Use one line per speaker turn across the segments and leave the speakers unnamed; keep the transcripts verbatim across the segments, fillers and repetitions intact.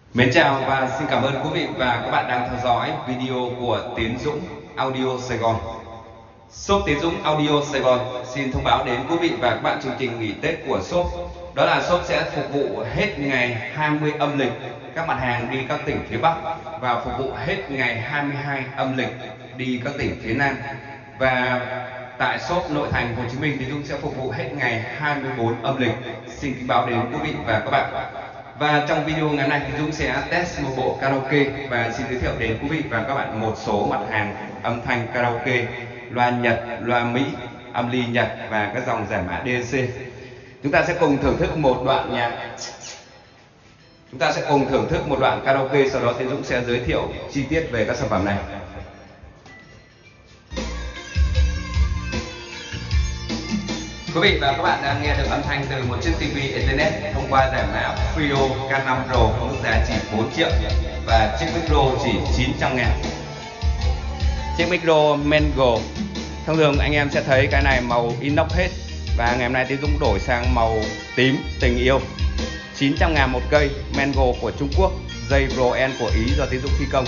Mến chào và xin cảm ơn quý vị và các bạn đang theo dõi video của Tiến Dũng Audio Sài Gòn. Shop Tiến Dũng Audio Sài Gòn xin thông báo đến quý vị và các bạn chương trình nghỉ Tết của shop. Đó là shop sẽ phục vụ hết ngày hai mươi âm lịch các mặt hàng đi các tỉnh phía Bắc và phục vụ hết ngày hai mươi hai âm lịch đi các tỉnh phía Nam. Và tại shop nội thành Hồ Chí Minh thì Dũng sẽ phục vụ hết ngày hai mươi tư âm lịch. Xin kính báo đến quý vị và các bạn. Và trong video ngày hôm nay thì Dũng sẽ test một bộ karaoke và xin giới thiệu đến quý vị và các bạn một số mặt hàng âm thanh karaoke, loa Nhật, loa Mỹ, âm ly Nhật và các dòng giải mã đê xê. Chúng ta sẽ cùng thưởng thức một đoạn nhạc. Chúng ta sẽ cùng thưởng thức một đoạn karaoke, sau đó thì Dũng sẽ giới thiệu chi tiết về các sản phẩm này. Quý vị và các bạn đang nghe được âm thanh từ một chiếc ti vi Ethernet thông qua giải mã Frio K năm Pro có mức giá chỉ bốn triệu và chiếc micro chỉ chín trăm ngàn. Chiếc micro Mango. Thông thường anh em sẽ thấy cái này màu inox hết và ngày hôm nay thì Dũng đổi sang màu tím tình yêu. chín trăm ngàn một cây, Mango của Trung Quốc, dây Pro N của Ý do Tiến Dũng thi công.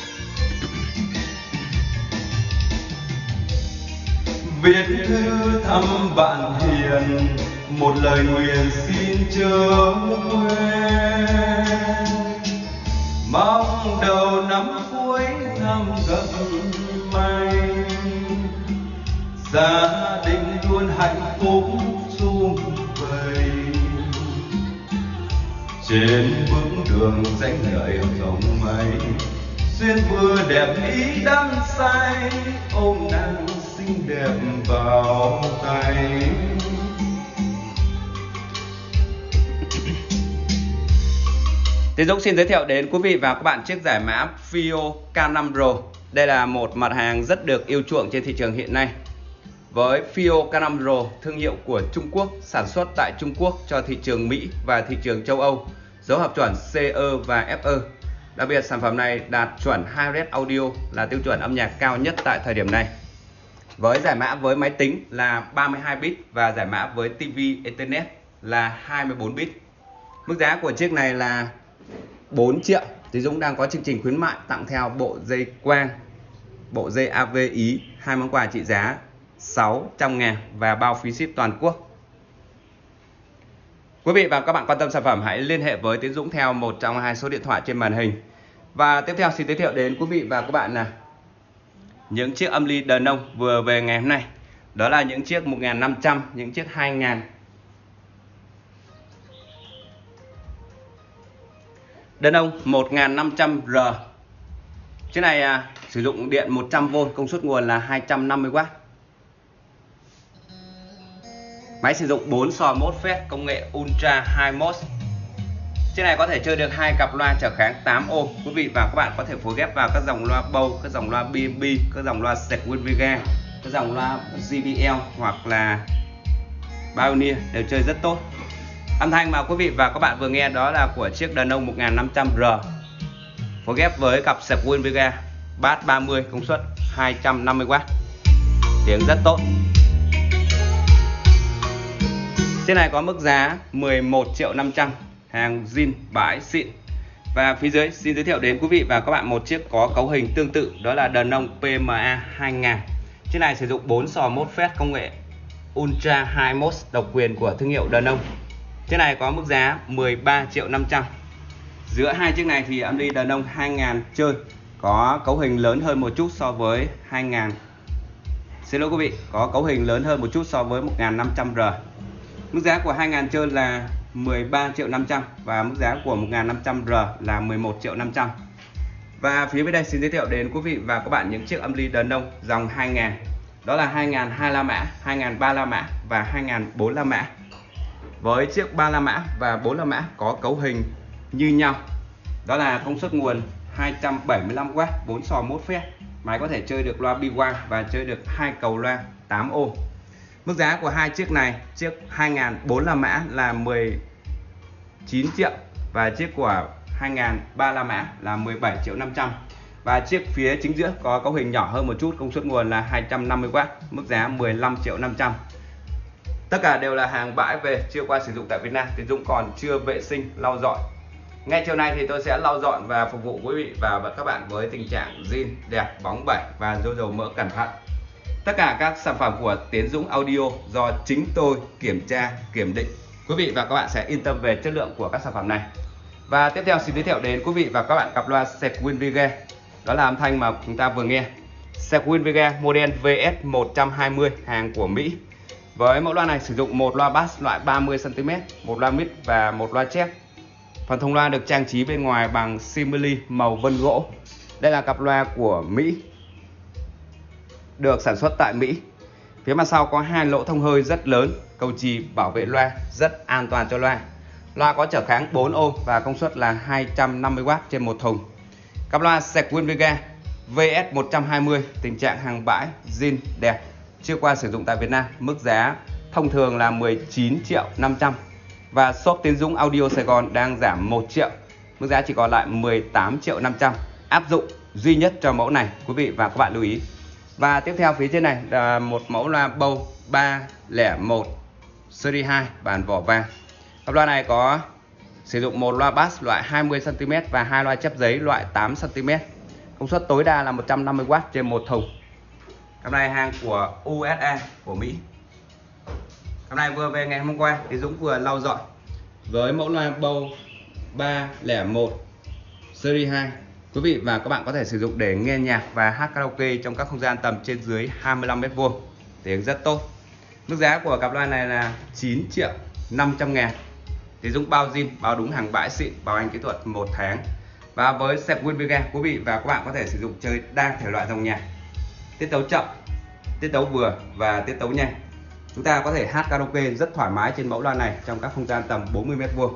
Viết thư thăm bạn hiền, một lời nguyện xin chớ quên. Mong đầu năm cuối năm gặp may, gia đình luôn hạnh phúc sum vầy. Trên bước đường danh lợi không may, duyên vừa đẹp ý đắm say, ôm nàng xinh đẹp vào tay.
Tiến Dũng xin giới thiệu đến quý vị và các bạn chiếc giải mã Frio K năm Pro. Đây là một mặt hàng rất được yêu chuộng trên thị trường hiện nay. Với Frio K năm Pro, thương hiệu của Trung Quốc, sản xuất tại Trung Quốc cho thị trường Mỹ và thị trường châu Âu, dấu hợp chuẩn C E và F E. Đặc biệt sản phẩm này đạt chuẩn Hi-Res Audio là tiêu chuẩn âm nhạc cao nhất tại thời điểm này. Với giải mã với máy tính là ba mươi hai bit và giải mã với ti vi Ethernet là hai mươi tư bit. Mức giá của chiếc này là bốn triệu. Thì Dũng đang có chương trình khuyến mại tặng theo bộ dây quang, bộ dây a vê Ý, hai món quà trị giá sáu trăm ngàn và bao phí ship toàn quốc. Quý vị và các bạn quan tâm sản phẩm hãy liên hệ với Tiến Dũng theo một trong hai số điện thoại trên màn hình. Và tiếp theo xin giới thiệu đến quý vị và các bạn là những chiếc âm ly Denon vừa về ngày hôm nay. Đó là những chiếc một nghìn năm trăm, những chiếc hai nghìn. Denon một nghìn năm trăm R. Chiếc này à, sử dụng điện một trăm vôn, công suất nguồn là hai trăm năm mươi oát. Máy sử dụng bốn sò mốt phét công nghệ Ultra High Mode. Chiếc này có thể chơi được hai cặp loa trở kháng tám ôm. Quý vị và các bạn có thể phối ghép vào các dòng loa Bose, các dòng loa B and B, các dòng loa Segwin Vega, các dòng loa J B L hoặc là Pioneer đều chơi rất tốt. Âm thanh mà quý vị và các bạn vừa nghe đó là của chiếc Denon một nghìn năm trăm R phối ghép với cặp Segwin Vega bass ba mươi, công suất hai trăm năm mươi oát. Tiếng rất tốt. Chiếc này có mức giá mười một triệu năm trăm, hàng zin bãi xịn. Và phía dưới xin giới thiệu đến quý vị và các bạn một chiếc có cấu hình tương tự, đó là Denon P M A hai nghìn. Chiếc này sử dụng bốn sò mốt phét công nghệ Ultra High Mode độc quyền của thương hiệu Denon. Chiếc này có mức giá mười ba triệu năm trăm. Giữa hai chiếc này thì âm ly Denon hai nghìn chơi có cấu hình lớn hơn một chút so với hai nghìn. Xin lỗi quý vị, có cấu hình lớn hơn một chút so với một nghìn năm trăm R. Mức giá của hai nghìn chơi là mười ba triệu năm trăm và mức giá của một nghìn năm trăm R là mười một triệu năm trăm. Và phía bên đây xin giới thiệu đến quý vị và các bạn những chiếc âm ly Denon dòng hai nghìn. Đó là hai nghìn hai la mã, hai nghìn ba la mã và hai nghìn bốn la mã. Với chiếc ba la mã và bốn la mã có cấu hình như nhau. Đó là công suất nguồn hai trăm bảy mươi lăm oát, bốn sò mốt phét. Máy có thể chơi được loa B một và chơi được hai cầu loa tám ôm. Mức giá của hai chiếc này, chiếc hai nghìn bốn la mã là mười chín triệu và chiếc của hai nghìn ba la mã là mười bảy triệu năm trăm. Và chiếc phía chính giữa có cấu hình nhỏ hơn một chút, công suất nguồn là hai trăm năm mươi oát, mức giá mười lăm triệu năm trăm. Tất cả đều là hàng bãi về, chưa qua sử dụng tại Việt Nam. Tiến Dũng còn chưa vệ sinh lau dọn. Ngay chiều nay thì tôi sẽ lau dọn và phục vụ quý vị và các bạn với tình trạng zin đẹp, bóng bẩy và dô dầu mỡ cẩn thận. Tất cả các sản phẩm của Tiến Dũng Audio do chính tôi kiểm tra, kiểm định. Quý vị và các bạn sẽ yên tâm về chất lượng của các sản phẩm này. Và tiếp theo xin giới thiệu đến quý vị và các bạn cặp loa Sequin Vega. Đó là âm thanh mà chúng ta vừa nghe. Sequin Vega model V S một trăm hai mươi, hàng của Mỹ. Với mẫu loa này sử dụng một loa bass loại ba mươi xăng ti mét, một loa mid và một loa chép. Phần thông loa được trang trí bên ngoài bằng simili màu vân gỗ. Đây là cặp loa của Mỹ, được sản xuất tại Mỹ. Phía mặt sau có hai lỗ thông hơi rất lớn, cầu chì bảo vệ loa, rất an toàn cho loa. Loa có trở kháng bốn ôm và công suất là hai trăm năm mươi oát trên một thùng. Cặp loa Sequin Vega V S một trăm hai mươi, tình trạng hàng bãi, zin đẹp, chưa qua sử dụng tại Việt Nam. Mức giá thông thường là mười chín triệu năm trăm. Và shop Tiến Dũng Audio Sài Gòn đang giảm một triệu, mức giá chỉ còn lại mười tám triệu năm trăm, áp dụng duy nhất cho mẫu này, quý vị và các bạn lưu ý. Và tiếp theo phía trên này là một mẫu loa bầu ba không một series hai bản vỏ vàng. Cặp loa này có sử dụng một loa bass loại hai mươi xăng ti mét và hai loa chép giấy loại tám xăng ti mét. Công suất tối đa là một trăm năm mươi oát trên một thùng. Cặp này hàng của u ét a của Mỹ. Cặp này vừa về ngày hôm qua thì Dũng vừa lau dọn. Với mẫu loa bầu ba không một series hai, quý vị và các bạn có thể sử dụng để nghe nhạc và hát karaoke trong các không gian tầm trên dưới hai mươi lăm mét vuông. Tiếng rất tốt. Mức giá của cặp loa này là chín triệu năm trăm ngàn. Thì Dũng bao zin, bao đúng hàng bãi xịn, bảo hành kỹ thuật một tháng. Và với Sequin Vega, quý vị và các bạn có thể sử dụng chơi đa thể loại dòng nhạc, tiết tấu chậm, tiết tấu vừa và tiết tấu nhanh. Chúng ta có thể hát karaoke rất thoải mái trên mẫu loa này trong các không gian tầm bốn mươi mét vuông.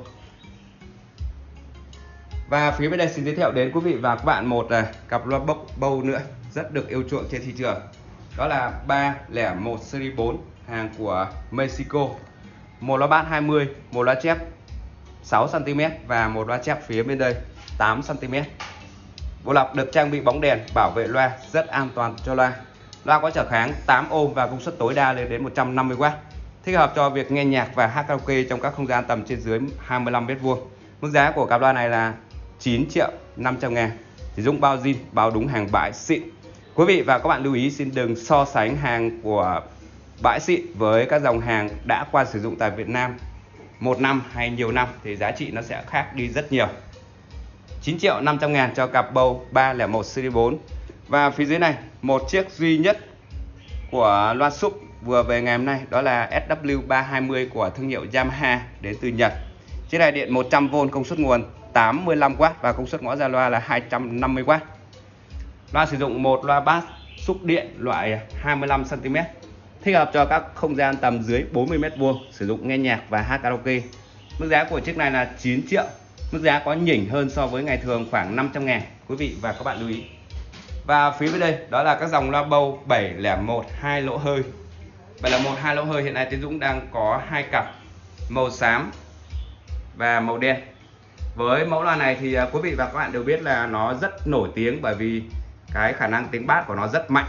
Và phía bên đây xin giới thiệu đến quý vị và các bạn một uh, cặp loa bốc bầu nữa rất được yêu chuộng trên thị trường. Đó là ba không một series bốn, hàng của Mexico. Một loa bass hai mươi, một loa chép sáu xăng ti mét và một loa chép phía bên đây tám xăng ti mét. Bộ lọc được trang bị bóng đèn bảo vệ loa, rất an toàn cho loa. Loa có trở kháng tám ôm và công suất tối đa lên đến một trăm năm mươi oát. Thích hợp cho việc nghe nhạc và hát karaoke trong các không gian tầm trên dưới hai mươi lăm mét vuông. Mức giá của cặp loa này là chín triệu năm trăm ngàn. Thì Dũng bao zin, bao đúng hàng bãi xịn. Quý vị và các bạn lưu ý xin đừng so sánh hàng của bãi xịn với các dòng hàng đã qua sử dụng tại Việt Nam một năm hay nhiều năm thì giá trị nó sẽ khác đi rất nhiều. chín triệu năm trăm ngàn cho cặp bầu ba không một series bốn. Và phía dưới này một chiếc duy nhất của loa súp vừa về ngày hôm nay, đó là S W ba hai mươi của thương hiệu Yamaha đến từ Nhật. Chiếc này điện một trăm vôn, công suất nguồn tám mươi lăm oát và công suất ngõ ra loa là hai trăm năm mươi oát. Loa sử dụng một loa bass súp điện loại hai mươi lăm xăng ti mét, thích hợp cho các không gian tầm dưới bốn mươi mét vuông sử dụng nghe nhạc và hát karaoke. Mức giá của chiếc này là chín triệu. Mức giá có nhỉnh hơn so với ngày thường khoảng năm trăm ngàn, quý vị và các bạn lưu ý. Và phía bên đây đó là các dòng loa bầu bảy không một hai lỗ hơi. bảy không một hai lỗ hơi hiện nay Tiến Dũng đang có hai cặp, màu xám và màu đen. Với mẫu loa này thì quý vị và các bạn đều biết là nó rất nổi tiếng bởi vì cái khả năng tiếng bass của nó rất mạnh.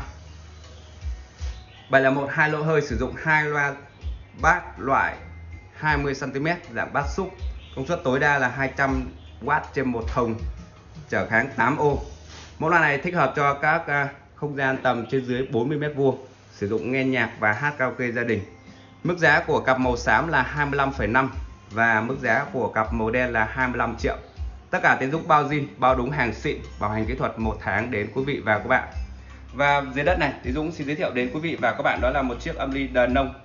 bảy không một hai lỗ hơi sử dụng hai loa bass loại hai mươi xăng ti mét dạng bass súp, công suất tối đa là hai trăm oát trên một thùng, trở kháng tám ôm. Mẫu loa này thích hợp cho các không gian tầm trên dưới bốn mươi mét vuông sử dụng nghe nhạc và hát karaoke gia đình. Mức giá của cặp màu xám là hai mươi lăm phẩy năm và mức giá của cặp màu đen là hai mươi lăm triệu. Tất cả Tiến Dũng bao zin, bao đúng hàng xịn, bảo hành kỹ thuật một tháng đến quý vị và các bạn. Và dưới đất này Tiến Dũng xin giới thiệu đến quý vị và các bạn đó là một chiếc âm ly đàn ông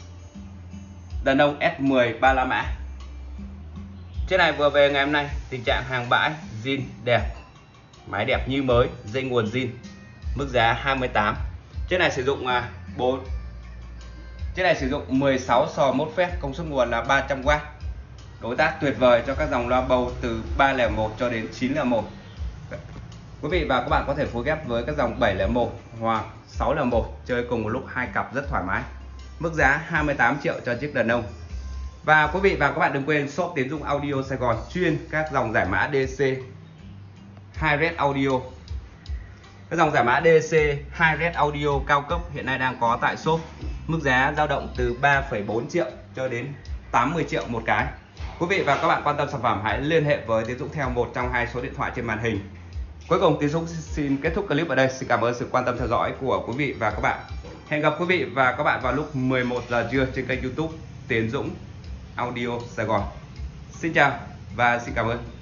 đàn ông S mười ba la mã. Chiếc này vừa về ngày hôm nay, tình trạng hàng bãi, zin đẹp, máy đẹp như mới, dây nguồn zin. Mức giá hai mươi tám. Chiếc này sử dụng bốn Chiếc này sử dụng mười sáu sò mốt phép, công suất nguồn là ba trăm oát. Đối tác tuyệt vời cho các dòng loa bầu từ ba không một cho đến chín không một. Quý vị và các bạn có thể phối ghép với các dòng bảy không một hoặc sáu không một, chơi cùng một lúc hai cặp rất thoải mái. Mức giá hai mươi tám triệu cho chiếc đàn ông. Và quý vị và các bạn đừng quên shop Tiến Dũng Audio Sài Gòn chuyên các dòng giải mã đê xê Hi-Res Audio. Các dòng giải mã đê xê Hi-Res Audio cao cấp hiện nay đang có tại shop. Mức giá dao động từ ba phẩy bốn triệu cho đến tám mươi triệu một cái. Quý vị và các bạn quan tâm sản phẩm hãy liên hệ với Tiến Dũng theo một trong hai số điện thoại trên màn hình. Cuối cùng Tiến Dũng xin kết thúc clip ở đây. Xin cảm ơn sự quan tâm theo dõi của quý vị và các bạn. Hẹn gặp quý vị và các bạn vào lúc mười một giờ trưa trên kênh YouTube Tiến Dũng Audio Sài Gòn. Xin chào và xin cảm ơn.